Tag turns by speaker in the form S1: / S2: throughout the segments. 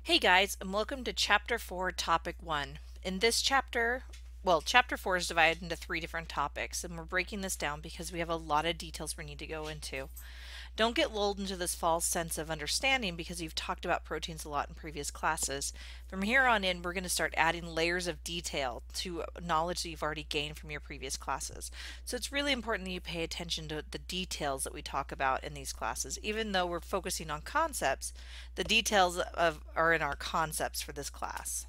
S1: Hey guys, and welcome to Chapter 4, Topic 1. In this chapter, Chapter 4 is divided into three different topics, and we're breaking this down because we have a lot of details we need to go into. Don't get lulled into this false sense of understanding because you've talked about proteins a lot in previous classes. From here on in, we're going to start adding layers of detail to knowledge that you've already gained from your previous classes. So it's really important that you pay attention to the details that we talk about in these classes. Even though we're focusing on concepts, the details are in our concepts for this class.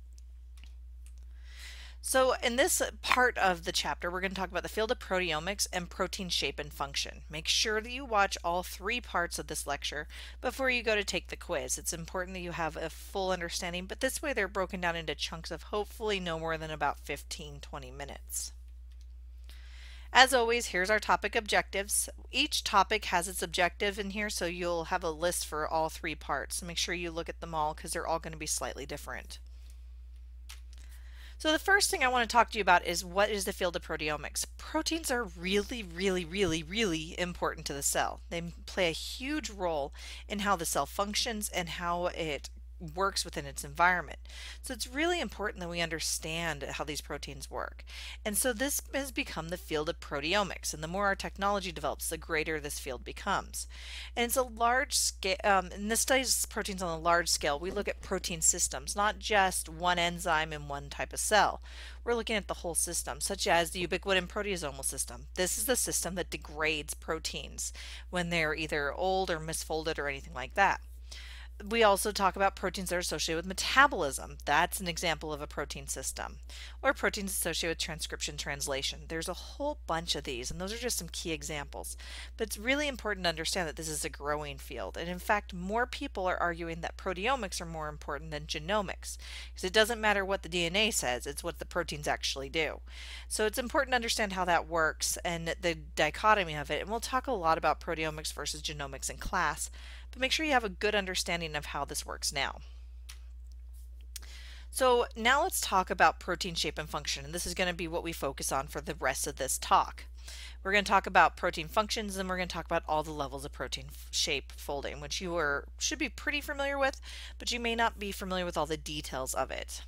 S1: So in this part of the chapter, we're going to talk about the field of proteomics and protein shape and function. Make sure that you watch all three parts of this lecture before you go to take the quiz. It's important that you have a full understanding, but this way they're broken down into chunks of hopefully no more than about 15-20 minutes. As always, here's our topic objectives. Each topic has its objective in here, so you'll have a list for all three parts. So make sure you look at them all because they're all going to be slightly different. So the first thing I want to talk to you about is what is the field of proteomics. Proteins are really important to the cell. They play a huge role in how the cell functions and how it works within its environment. So it's really important that we understand how these proteins work. And so this has become the field of proteomics, and the more our technology develops, the greater this field becomes. And it's a large scale, and this studies proteins on a large scale. We look at protein systems, not just one enzyme in one type of cell. We're looking at the whole system, such as the ubiquitin proteasomal system. This is the system that degrades proteins when they're either old or misfolded or anything like that. We also talk about proteins that are associated with metabolism. That's an example of a protein system. Or proteins associated with transcription translation. There's a whole bunch of these, and those are just some key examples. But it's really important to understand that this is a growing field. And in fact, more people are arguing that proteomics are more important than genomics. Because it doesn't matter what the DNA says, it's what the proteins actually do. So it's important to understand how that works and the dichotomy of it. And we'll talk a lot about proteomics versus genomics in class. But make sure you have a good understanding of how this works now. So now let's talk about protein shape and function, and this is going to be what we focus on for the rest of this talk. We're going to talk about protein functions, and we're going to talk about all the levels of protein shape folding, which you should be pretty familiar with, but you may not be familiar with all the details of it.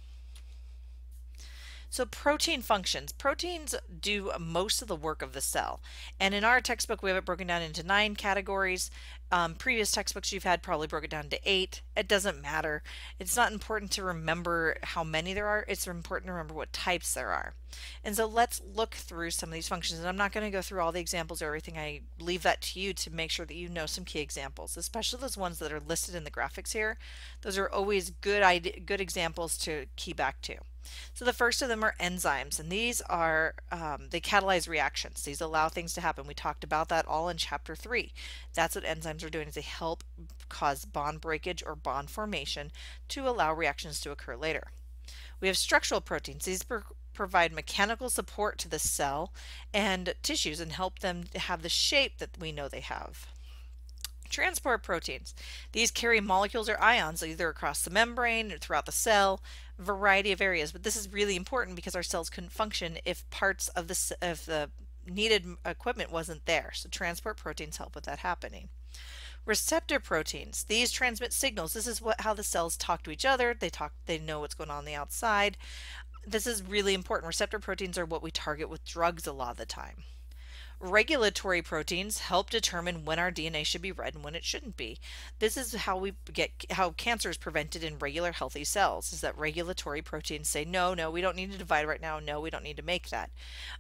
S1: So protein functions. Proteins do most of the work of the cell. And in our textbook, we have it broken down into 9 categories. Previous textbooks you've had probably broke it down to 8. It doesn't matter. It's not important to remember how many there are. It's important to remember what types there are. And so let's look through some of these functions. And I'm not going to go through all the examples or everything. I leave that to you to make sure that you know some key examples, especially those ones that are listed in the graphics here. Those are always good examples to key back to. So the first of them are enzymes, and these are, they catalyze reactions. These allow things to happen. We talked about that all in chapter 3. That's what enzymes are doing, is they help cause bond breakage or bond formation to allow reactions to occur later. We have structural proteins. These provide mechanical support to the cell and tissues and help them to have the shape that we know they have. Transport proteins. These carry molecules or ions either across the membrane or throughout the cell, a variety of areas. But this is really important because our cells couldn't function if parts of the needed equipment wasn't there. So transport proteins help with that happening. Receptor proteins. These transmit signals. This is how the cells talk to each other. They know what's going on the outside. This is really important. Receptor proteins are what we target with drugs a lot of the time. Regulatory proteins help determine when our DNA should be read and when it shouldn't be. This is how how cancer is prevented in regular healthy cells, is that regulatory proteins say, no, we don't need to divide right now. No, we don't need to make that.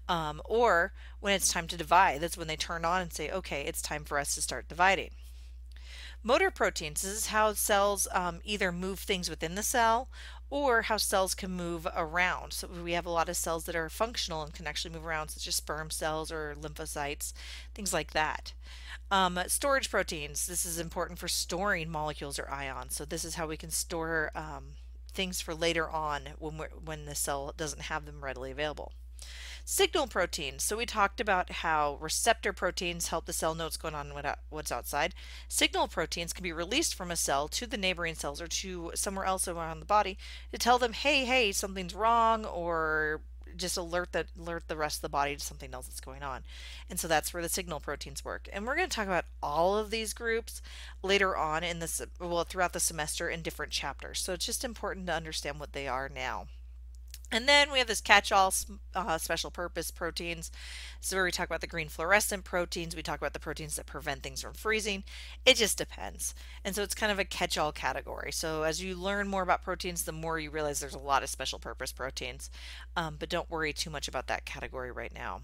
S1: Or when it's time to divide, that's when they turn on and say, okay, it's time for us to start dividing. Motor proteins, this is how cells either move things within the cell or how cells can move around. So we have a lot of cells that are functional and can actually move around, such as sperm cells or lymphocytes, things like that. Storage proteins, this is important for storing molecules or ions. So this is how we can store things for later on when the cell doesn't have them readily available. Signal proteins. So we talked about how receptor proteins help the cell know what's going on and what's outside. Signal proteins can be released from a cell to the neighboring cells or to somewhere else around the body to tell them, hey, something's wrong, or just alert the rest of the body to something else that's going on. And so that's where the signal proteins work. And we're going to talk about all of these groups later on in this, well, throughout the semester in different chapters. So it's just important to understand what they are now. And then we have this catch-all special purpose proteins. So where we talk about the green fluorescent proteins, we talk about the proteins that prevent things from freezing. It just depends. And so it's kind of a catch-all category. So as you learn more about proteins, the more you realize there's a lot of special purpose proteins. But don't worry too much about that category right now.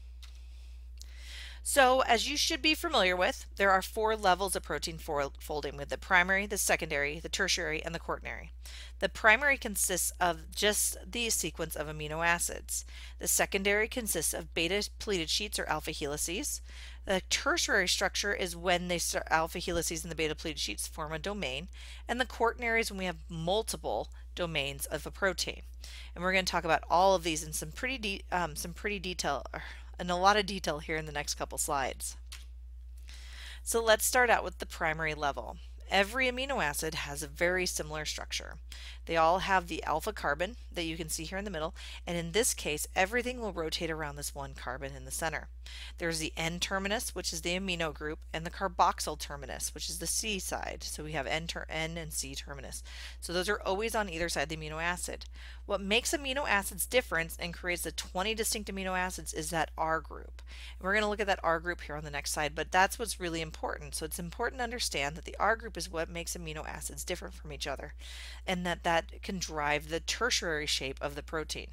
S1: So, as you should be familiar with, there are 4 levels of protein folding with the primary, the secondary, the tertiary, and the quaternary. The primary consists of just the sequence of amino acids. The secondary consists of beta pleated sheets or alpha helices. The tertiary structure is when the alpha helices and the beta pleated sheets form a domain, and the quaternary is when we have multiple domains of a protein. And we're going to talk about all of these in some pretty in a lot of detail here in the next couple slides. So let's start out with the primary level. Every amino acid has a very similar structure. They all have the alpha carbon that you can see here in the middle, and in this case everything will rotate around this one carbon in the center. There's the N terminus, which is the amino group, and the carboxyl terminus, which is the C side. So we have N and C terminus. So those are always on either side of the amino acid. What makes amino acids different and creates the 20 distinct amino acids is that R group. And we're going to look at that R group here on the next slide, but that's what's really important. So it's important to understand that the R group is what makes amino acids different from each other, and that can drive the tertiary shape of the protein.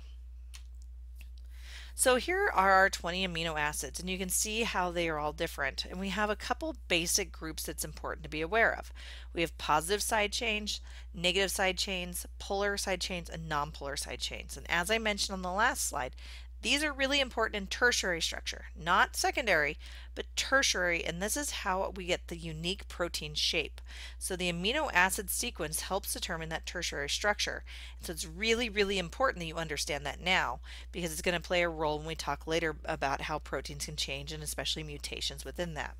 S1: So here are our 20 amino acids, and you can see how they are all different. And we have a couple basic groups that's important to be aware of. We have positive side chains, negative side chains, polar side chains, and nonpolar side chains. And as I mentioned on the last slide, these are really important in tertiary structure, not secondary, but tertiary, and this is how we get the unique protein shape. So the amino acid sequence helps determine that tertiary structure. So it's really, really important that you understand that now, because it's going to play a role when we talk later about how proteins can change and especially mutations within that.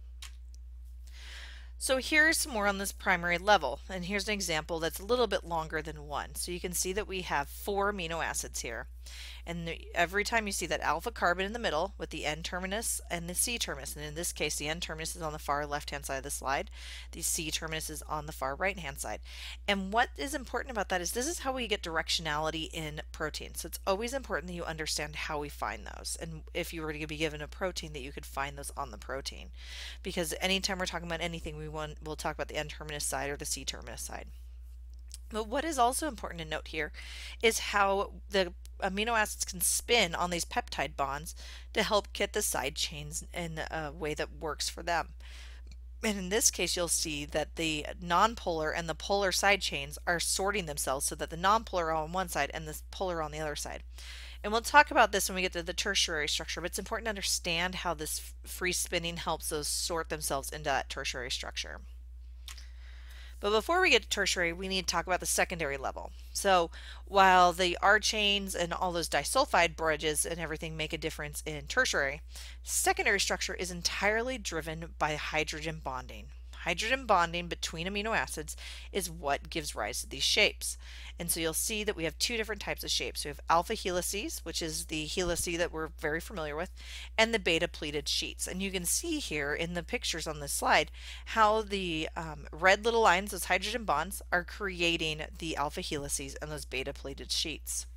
S1: So here's some more on this primary level, and here's an example that's a little bit longer than one. So you can see that we have 4 amino acids here. And every time you see that alpha carbon in the middle with the N terminus and the C terminus, and in this case the N terminus is on the far left hand side of the slide, the C terminus is on the far right hand side. And what is important about that is this is how we get directionality in proteins. So it's always important that you understand how we find those, and if you were to be given a protein, that you could find those on the protein. Because anytime we're talking about anything, we'll talk about the N terminus side or the C terminus side. But what is also important to note here is how the amino acids can spin on these peptide bonds to help get the side chains in a way that works for them. And in this case, you'll see that the nonpolar and the polar side chains are sorting themselves so that the nonpolar are on one side and the polar on the other side. And we'll talk about this when we get to the tertiary structure, but it's important to understand how this free spinning helps those sort themselves into that tertiary structure. But before we get to tertiary, we need to talk about the secondary level. So while the R chains and all those disulfide bridges and everything make a difference in tertiary, secondary structure is entirely driven by hydrogen bonding. Hydrogen bonding between amino acids is what gives rise to these shapes. And so you'll see that we have 2 different types of shapes. We have alpha helices, which is the helice that we're very familiar with, and the beta pleated sheets. And you can see here in the pictures on this slide how the red little lines, those hydrogen bonds, are creating the alpha helices and those beta pleated sheets.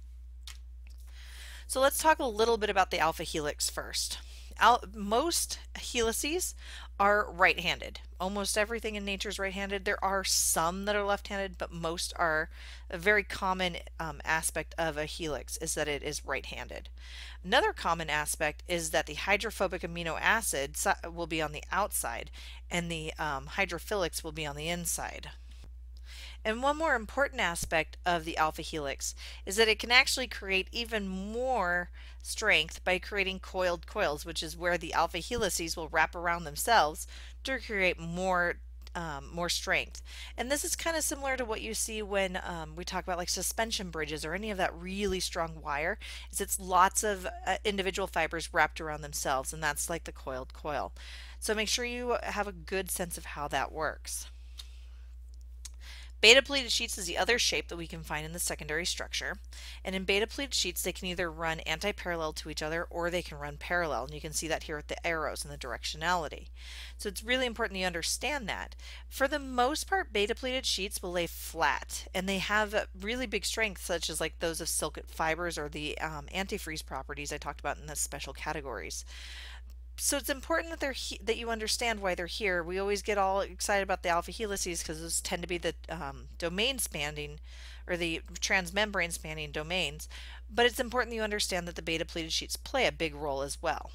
S1: So let's talk a little bit about the alpha helix first. Most helices are right-handed. Almost everything in nature is right-handed. There are some that are left-handed, but most are. A very common aspect of a helix is that it is right-handed. Another common aspect is that the hydrophobic amino acid will be on the outside and the hydrophilics will be on the inside. And one more important aspect of the alpha helix is that it can actually create even more strength by creating coiled coils, which is where the alpha helices will wrap around themselves to create more strength. And this is kind of similar to what you see when we talk about like suspension bridges or any of that really strong wire, is it's lots of individual fibers wrapped around themselves, and that's like the coiled coil. So make sure you have a good sense of how that works. Beta-pleated sheets is the other shape that we can find in the secondary structure. And in beta-pleated sheets, they can either run anti-parallel to each other or they can run parallel. And you can see that here with the arrows and the directionality. So it's really important you understand that. For the most part, beta-pleated sheets will lay flat, and they have really big strengths, such as like those of silk fibers or the antifreeze properties I talked about in the special categories. So it's important that that you understand why they're here. We always get all excited about the alpha helices because those tend to be the domain spanning or the transmembrane spanning domains, but it's important that you understand that the beta pleated sheets play a big role as well.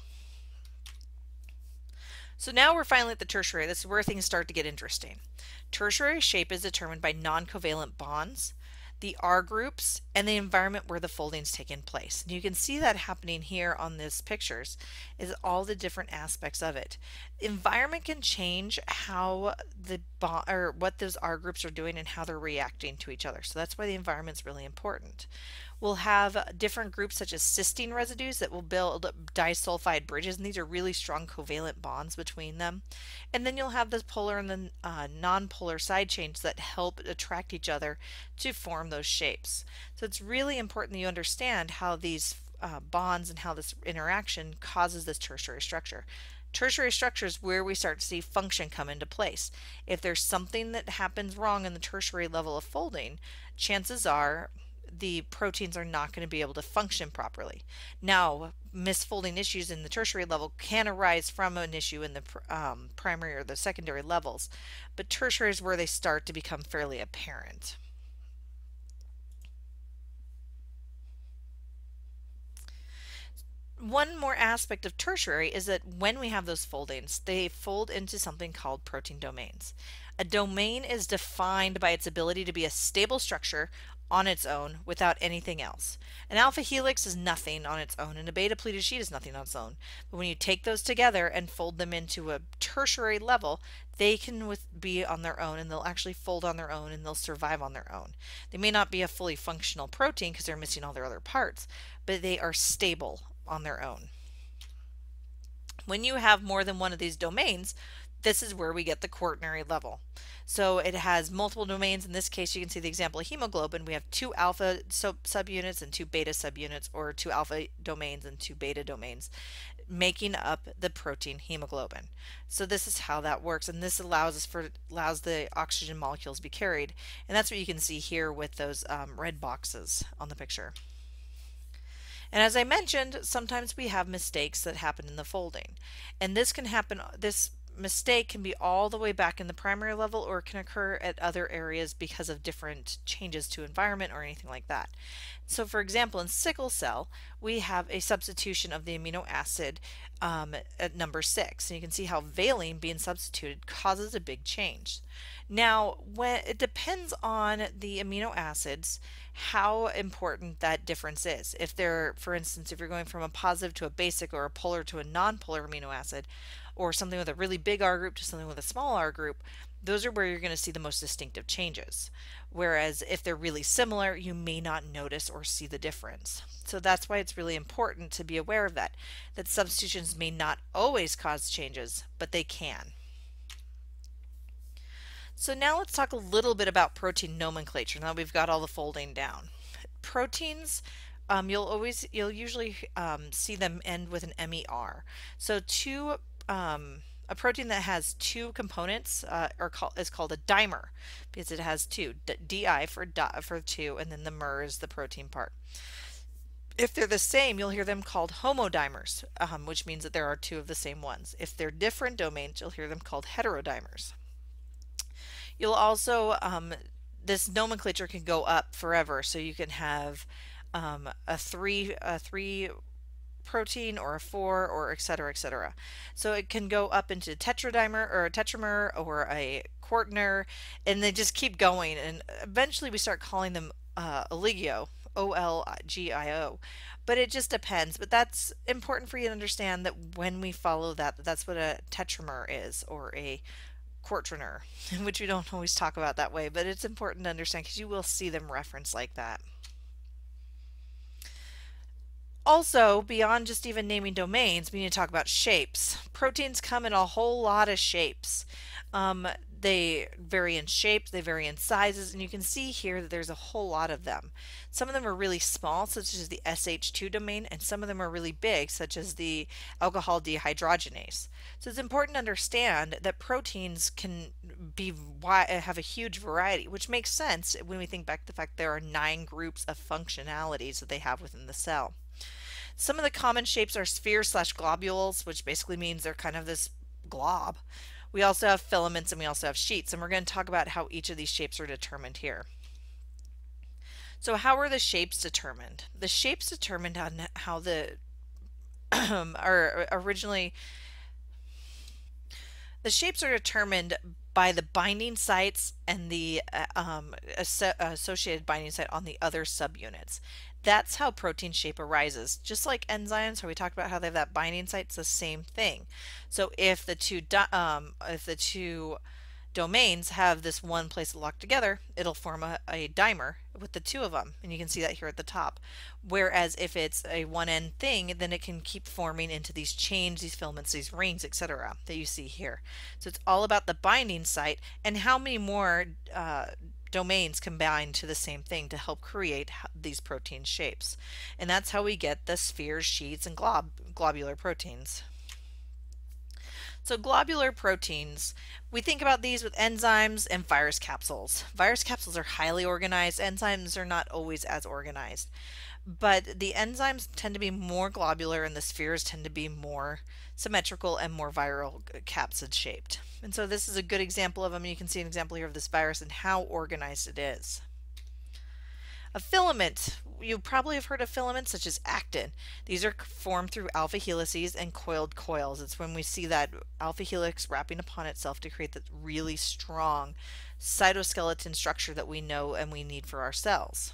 S1: So now we're finally at the tertiary. This is where things start to get interesting. Tertiary shape is determined by non-covalent bonds, the R groups, and the environment where the folding's taken place. And you can see that happening here on these pictures is all the different aspects of it. Environment can change how the bond or what those R groups are doing and how they're reacting to each other. So that's why the environment's really important. We'll have different groups such as cysteine residues that will build disulfide bridges, and these are really strong covalent bonds between them. And then you'll have the polar and the non-polar side chains that help attract each other to form those shapes. So it's really important that you understand how these bonds and how this interaction causes this tertiary structure. Tertiary structure is where we start to see function come into place. If there's something that happens wrong in the tertiary level of folding, chances are the proteins are not going to be able to function properly. Now, misfolding issues in the tertiary level can arise from an issue in the primary or the secondary levels, but tertiary is where they start to become fairly apparent. One more aspect of tertiary is that when we have those foldings, they fold into something called protein domains. A domain is defined by its ability to be a stable structure on its own without anything else. An alpha helix is nothing on its own, and a beta pleated sheet is nothing on its own. But when you take those together and fold them into a tertiary level, they can be on their own, and they'll actually fold on their own, and they'll survive on their own. They may not be a fully functional protein because they're missing all their other parts, but they are stable on their own. When you have more than one of these domains, this is where we get the quaternary level. So it has multiple domains. In this case, you can see the example of hemoglobin. We have two alpha subunits and two beta subunits, or two alpha domains and two beta domains, making up the protein hemoglobin. So this is how that works, and this allows the oxygen molecules to be carried, and that's what you can see here with those red boxes on the picture. And as I mentioned, sometimes we have mistakes that happen in the folding. And this can happen, this mistake can be all the way back in the primary level, or it can occur at other areas because of different changes to environment or anything like that. So for example, in sickle cell, we have a substitution of the amino acid at number 6. And you can see how valine being substituted causes a big change. Now, when it depends on the amino acids, how important that difference is. If they're, for instance, if you're going from a positive to a basic or a polar to a non-polar amino acid, or something with a really big R group to something with a small R group, those are where you're going to see the most distinctive changes. Whereas if they're really similar, you may not notice or see the difference. So that's why it's really important to be aware of that substitutions may not always cause changes, but they can. So now let's talk a little bit about protein nomenclature. Now we've got all the folding down. Proteins, you'll usually see them end with an MER. So a protein that has two components is called a dimer because it has two, di for two, and then the mer is the protein part. If they're the same, you'll hear them called homodimers, which means that there are two of the same ones. If they're different domains, you'll hear them called heterodimers. You'll also, this nomenclature can go up forever, so you can have a three protein or a 4 or etc., etc. So it can go up into tetradimer or a tetramer or a quaternary, and they just keep going, and eventually we start calling them oligio, O-L-G-I-O, but it just depends. But that's important for you to understand, that when we follow that, that's what a tetramer is, or a quaternary, which we don't always talk about that way, but it's important to understand because you will see them referenced like that. Also, beyond just even naming domains, we need to talk about shapes. Proteins come in a whole lot of shapes. They vary in shape, they vary in sizes, and you can see here that there's a whole lot of them. Some of them are really small, such as the SH2 domain, and some of them are really big, such as the alcohol dehydrogenase. So it's important to understand that proteins can have a huge variety, which makes sense when we think back to the fact there are 9 groups of functionalities that they have within the cell. Some of the common shapes are spheres slash globules, which basically means they're kind of this glob. We also have filaments and we also have sheets, and we're going to talk about how each of these shapes are determined here. So how are the shapes determined? The shapes determined on how the are originally the shapes are determined by the binding sites and the associated binding site on the other subunits. That's how protein shape arises. Just like enzymes, where we talked about how they have that binding site, it's the same thing. So if the two domains have this one place locked together, it'll form a dimer with the two of them, and you can see that here at the top. Whereas if it's a one-end thing, then it can keep forming into these chains, these filaments, these rings, etc. that you see here. So it's all about the binding site and how many more domains combine to the same thing to help create these protein shapes. And that's how we get the spheres, sheets, and globular proteins. So globular proteins, we think about these with enzymes and virus capsules. Virus capsules are highly organized. Enzymes are not always as organized. But the enzymes tend to be more globular and the spheres tend to be more symmetrical and more viral capsid shaped. And so this is a good example of them. You can see an example here of this virus and how organized it is. A filament. You probably have heard of filaments such as actin. These are formed through alpha helices and coiled coils. It's when we see that alpha helix wrapping upon itself to create that really strong cytoskeleton structure that we know and we need for our cells.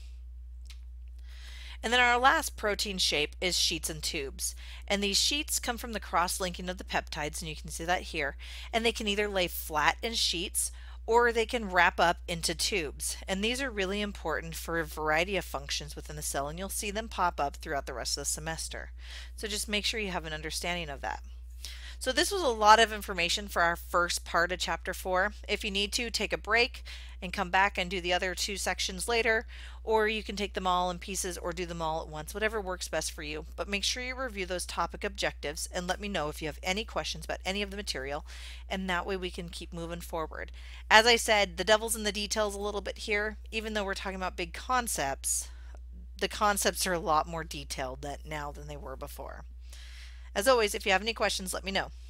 S1: And then our last protein shape is sheets and tubes. And these sheets come from the cross-linking of the peptides, and you can see that here. And they can either lay flat in sheets or they can wrap up into tubes. And these are really important for a variety of functions within the cell, and you'll see them pop up throughout the rest of the semester. So just make sure you have an understanding of that. So this was a lot of information for our first part of Chapter 4. If you need to, take a break and come back and do the other 2 sections later, or you can take them all in pieces or do them all at once, whatever works best for you. But make sure you review those topic objectives and let me know if you have any questions about any of the material, and that way we can keep moving forward. As I said, the devil's in the details a little bit here. Even though we're talking about big concepts, the concepts are a lot more detailed now than they were before. As always, if you have any questions, let me know.